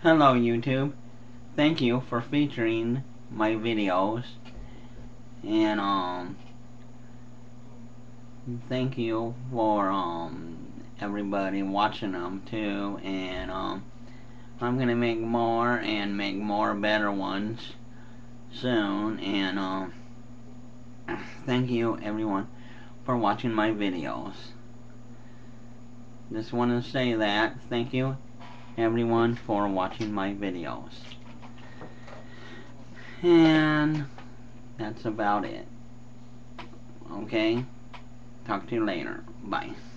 Hello YouTube. Thank you for featuring my videos, and thank you for everybody watching them too, and I'm gonna make more and make more better ones soon, and thank you everyone for watching my videos. Just want to say that thank you everyone for watching my videos, and that's about it. Okay, talk to you later. Bye.